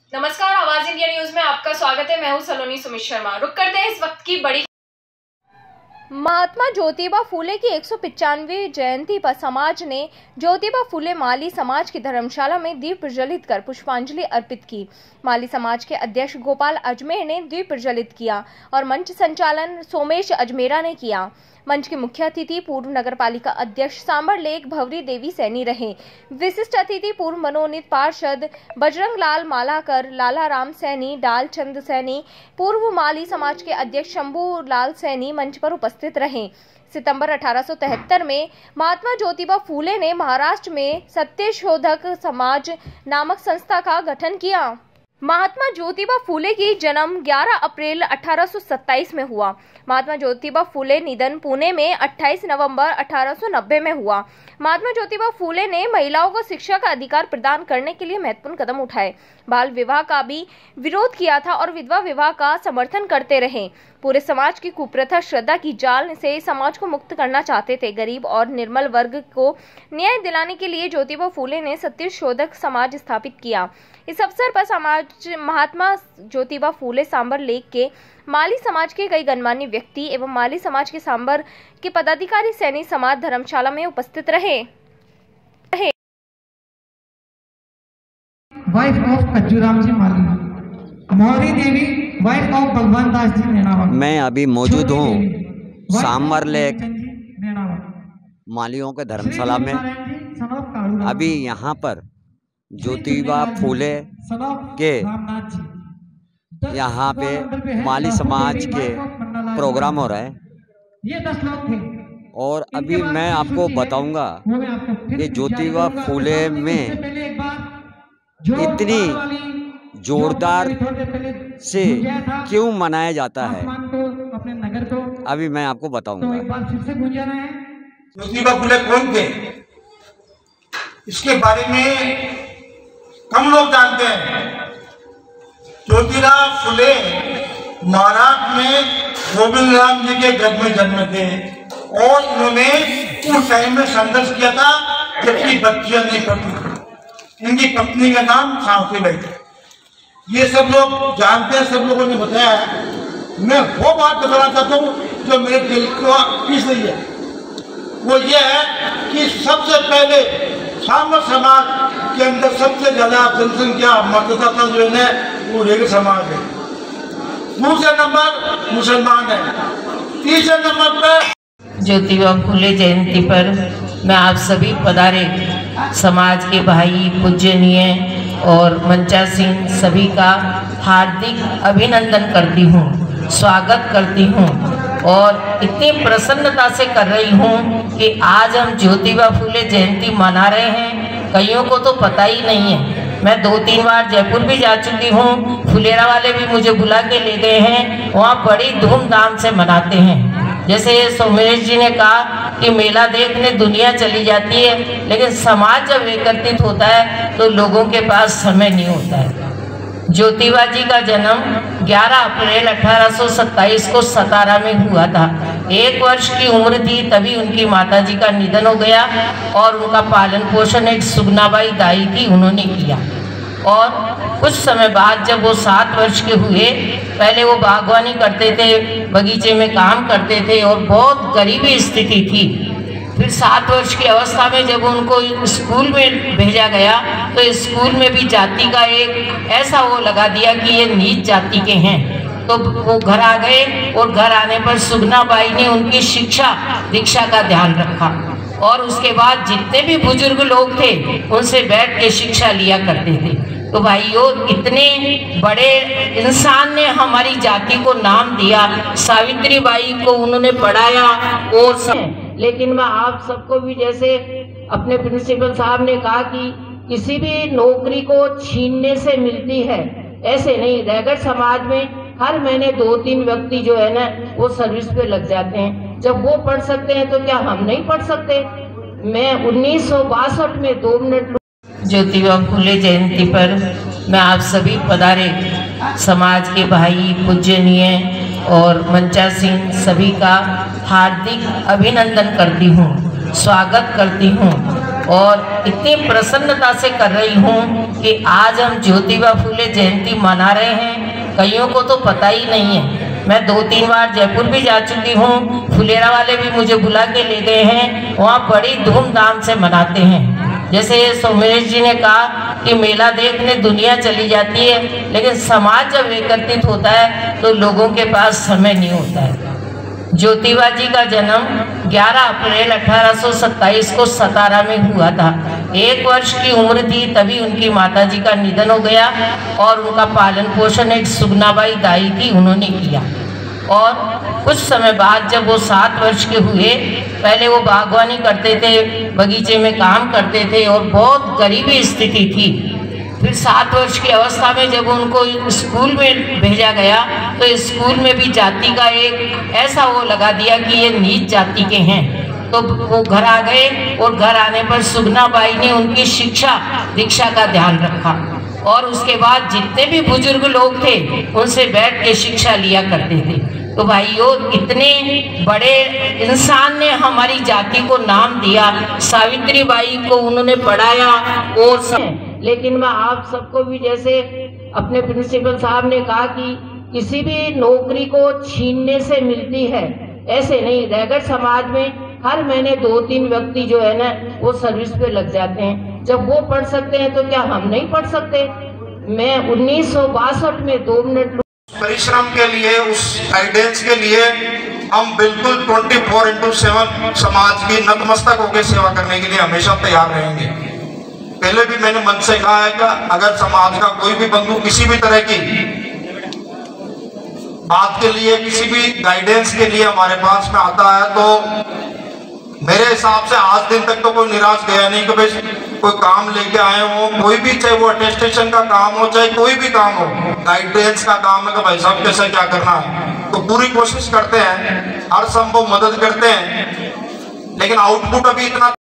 नमस्कार, आवाज India news में आपका स्वागत है। मैं हूं सलोनी सुमित शर्मा। रुक करते हैं इस वक्त की बड़ी। महात्मा ज्योतिबा फूले की 195वीं जयंती पर समाज ने ज्योतिबा फूले माली समाज की धर्मशाला में दीप प्रज्वलित कर पुष्पांजलि अर्पित की। माली समाज के अध्यक्ष गोपाल अजमेर ने दीप प्रज्वलित किया और मंच संचालन सोमेश अजमेरा ने किया। मंच के मुख्य अतिथि पूर्व नगरपालिका अध्यक्ष सांबर लेक भवरी देवी सैनी रहे। विशिष्ट अतिथि पूर्व मनोनीत पार्षद बजरंग लाल मालाकर, लाला राम सैनी, डाल चंद सैनी, पूर्व माली समाज के अध्यक्ष शंभू लाल सैनी मंच पर उपस्थित रहे। सितंबर 1873 में महात्मा ज्योतिबा फूले ने महाराष्ट्र में सत्यशोधक समाज नामक संस्था का गठन किया। महात्मा ज्योतिबा फूले की जन्म 11 अप्रैल 1827 में हुआ। महात्मा ज्योतिबा फूले निधन पुणे में 28 नवंबर 1890 में हुआ। महात्मा ज्योतिबा फूले ने महिलाओं को शिक्षा का अधिकार प्रदान करने के लिए महत्वपूर्ण कदम उठाए। बाल विवाह का भी विरोध किया था और विधवा विवाह का समर्थन करते रहे। पूरे समाज की कुप्रथा श्रद्धा की जाल से समाज को मुक्त करना चाहते थे। गरीब और निर्मल वर्ग को न्याय दिलाने के लिए ज्योतिबा फूले ने सत्यशोधक समाज स्थापित किया। इस अवसर पर महात्मा ज्योतिबा फूले सांबर लेक के माली समाज के कई गणमान्य व्यक्ति एवं माली समाज के सांबर के पदाधिकारी सैनिक समाज धर्मशाला में उपस्थित रहे। Wife of Kajjuram ji Mali, Mauri Devi wife of Bhagwan Das जी नेणावा। मैं अभी मौजूद हूँ सांबर लेक मालियों के धर्मशाला में। अभी यहाँ पर ज्योतिबा फूले के यहाँ पे माली समाज के प्रोग्राम हो रहे हैं और अभी मैं आपको बताऊंगा कि ज्योतिबा फूले में इतनी जोरदार से क्यों मनाया जाता है, अभी मैं आपको बताऊंगा। ज्योतिबा फूले कौन थे, इसके बारे में कम लोग जानते हैं। ज्योतिबा फूले महाराष्ट्र में गोविंद राम जी के घर में जन्मे थे और इन्होंने उस टाइम में संघर्ष किया था जबकि बच्चियां नहीं करती थी। इनकी पत्नी का नाम सावित्रीबाई था। ये सब लोग जानते हैं, सब लोगों ने बताया है। मैं वो बात बताना चाहता हूँ जो मेरे दिल को पीस रही है। वो ये है कि सबसे पहले सांबर समाज के अंदर सबसे ज्यादा जनसंख्या मतदाता जो है वो रेग समाज है। दूसरे नंबर मुसलमान है। तीसरे नंबर पर ज्योतिबा फूले जयंती पर मैं आप सभी पधारे समाज के भाई पूजनीय और मंचासीन सभी का हार्दिक अभिनंदन करती हूँ, स्वागत करती हूँ और इतनी प्रसन्नता से कर रही हूँ कि आज हम ज्योतिबा फूले जयंती मना रहे हैं। कईयों को तो पता ही नहीं है। मैं 2-3 बार जयपुर भी जा चुकी हूँ, फुलेरा वाले भी मुझे बुला के ले गए हैं। वहाँ बड़ी धूमधाम से मनाते हैं। जैसे सोमेश जी ने कहा कि मेला देखने दुनिया चली जाती है, लेकिन समाज जब एकत्रित होता है तो लोगों के पास समय नहीं होता है। ज्योतिबा जी का जन्म 11 अप्रैल 1827 को सतारा में हुआ था। 1 वर्ष की उम्र थी तभी उनकी माताजी का निधन हो गया और उनका पालन पोषण एक सुगनाबाई दाई थी, उन्होंने किया। और कुछ समय बाद जब वो 7 वर्ष के हुए, पहले वो बागवानी करते थे, बगीचे में काम करते थे और बहुत गरीबी स्थिति थी। फिर 7 वर्ष की अवस्था में जब उनको स्कूल में भेजा गया तो स्कूल में भी जाति का एक ऐसा वो लगा दिया कि ये नीच जाति के हैं। तो वो घर आ गए और घर आने पर सुगनाबाई ने उनकी शिक्षा दीक्षा का ध्यान रखा और उसके बाद जितने भी बुजुर्ग लोग थे उनसे बैठ के शिक्षा लिया करते थे। तो भाइयों, इतने बड़े इंसान ने हमारी जाति को नाम दिया, सावित्रीबाई को उन्होंने पढ़ाया और सब। लेकिन मैं आप सबको भी, जैसे अपने प्रिंसिपल साहब ने कहा कि किसी भी नौकरी को छीनने से मिलती है, ऐसे नहीं। रैगड़ समाज में हर महीने 2-3 व्यक्ति जो है ना वो सर्विस पे लग जाते हैं। जब वो पढ़ सकते हैं तो क्या हम नहीं पढ़ सकते? मैं 1962 में 2 मिनट। ज्योतिबा फूले जयंती पर मैं आप सभी पधारे समाज के भाई पूजनीय और मंचासीन सभी का हार्दिक अभिनंदन करती हूँ, स्वागत करती हूँ और इतनी प्रसन्नता से कर रही हूँ कि आज हम ज्योतिबा फुले जयंती मना रहे हैं, कईयों को तो पता ही नहीं है। मैं 2-3 बार जयपुर भी जा चुकी हूँ, फुलेरा वाले भी मुझे बुला के ले गए हैं, वहाँ बड़ी धूमधाम से मनाते हैं। जैसे सोमेश जी ने कहा कि मेला देखने दुनिया चली जाती है, लेकिन समाज जब एकत्रित होता है तो लोगों के पास समय नहीं होता है। ज्योतिबा जी का जन्म 11 अप्रैल 1827 को सतारा में हुआ था। 1 वर्ष की उम्र थी तभी उनकी माताजी का निधन हो गया और उनका पालन पोषण एक सुगनाबाई दाई थी, उन्होंने किया। और कुछ समय बाद जब वो 7 वर्ष के हुए, पहले वो बागवानी करते थे, बगीचे में काम करते थे और बहुत गरीबी स्थिति थी। फिर 7 वर्ष की अवस्था में जब उनको स्कूल में भेजा गया तो स्कूल में भी जाति का एक ऐसा वो लगा दिया कि ये नीच जाति के हैं। तो वो घर आ गए और घर आने पर सुगनाबाई ने उनकी शिक्षा दीक्षा का ध्यान रखा और उसके बाद जितने भी बुजुर्ग लोग थे उनसे बैठ के शिक्षा लिया करते थे। तो भाइयों, इतने बड़े इंसान ने हमारी जाति को नाम दिया, सावित्री बाई को उन्होंने पढ़ाया और सब। लेकिन मैं आप सबको भी, जैसे अपने प्रिंसिपल साहब ने कहा कि किसी भी नौकरी को छीनने से मिलती है, ऐसे नहीं। रैगड़ समाज में हर महीने 2-3 व्यक्ति जो है ना वो सर्विस पे लग जाते हैं। जब वो पढ़ सकते हैं तो क्या हम नहीं पढ़ सकते? मैं 1962 में 2 मिनट परिश्रम के लिए, उस गाइडेंस के लिए हम बिल्कुल 24/7 समाज की नतमस्तक होकर सेवा करने के लिए हमेशा तैयार रहेंगे। पहले भी मैंने मन से कहा है कि अगर समाज का कोई भी बंधु किसी भी तरह की बात के लिए, किसी भी गाइडेंस के लिए हमारे पास में आता है तो मेरे हिसाब से आज दिन तक तो कोई निराश गया नहीं कि भाई कोई काम लेके आए हो, कोई भी, चाहे वो अटेस्टेशन का काम हो, चाहे कोई भी काम हो, गाइडेंस का काम है कि भाई साहब कैसे क्या करना है। तो पूरी कोशिश करते हैं, हर संभव मदद करते हैं, लेकिन आउटपुट अभी इतना